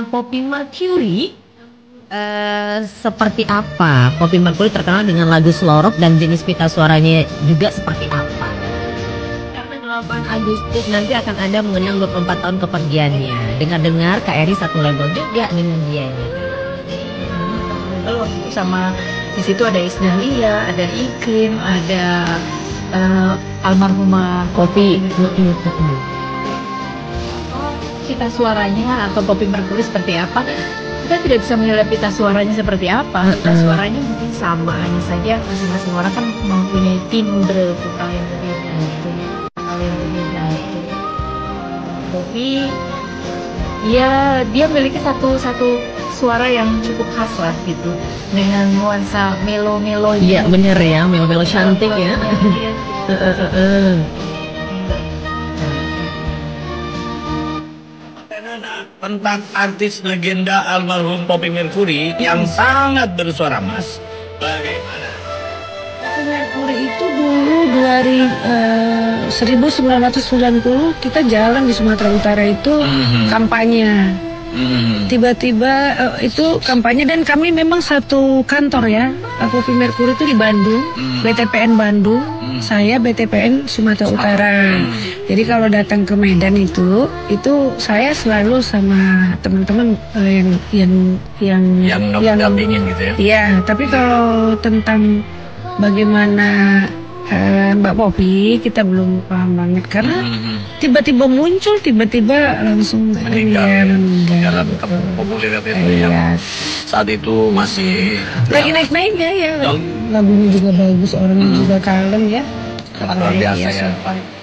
Poppy Mercury. Seperti apa? Poppy Mercury terkenal dengan lagu slow rock dan jenis pita suaranya juga seperti apa? Karena 8 Agustus nanti akan ada mengenang 24 tahun kepergiannya. Dengar-dengar Kak Eri satu label juga dengan dia. Lalu sama di situ ada Isdalia, ada Iklim, ada almarhumah Poppy. Pita suaranya atau Poppy Mercury seperti apa? Kita tidak bisa menilai pita suaranya seperti apa. Pita suaranya mungkin sama, hanya saja masing-masing orang kan mempunyai timbre vokal yang berbeda. Poppy, ya dia memiliki satu suara yang cukup khas lah gitu, dengan nuansa melo-melo. Iya bener ya, melo-melo cantik ya. Tentang artis legenda almarhum Poppy Mercury yang sangat bersuara emas, bagaimana? Poppy Mercury itu dulu 1990 kita jalan di Sumatera Utara itu kampanye. Tiba-tiba itu kampanye dan kami memang satu kantor ya. Poppy Mercury itu di Bandung, BTPN Bandung, saya BTPN Sumatera Utara. Jadi kalau datang ke Medan itu saya selalu sama teman-teman yang dampingin gitu ya. Iya, tapi kalau tentang bagaimana Mbak Poppy kita belum paham banget karena tiba-tiba muncul, tiba-tiba langsung meninggal. Karena popularitas yang saat itu masih Lagi naik-naiknya ya. Lagunya juga bagus, orangnya juga kalem ya. luar biasa ya.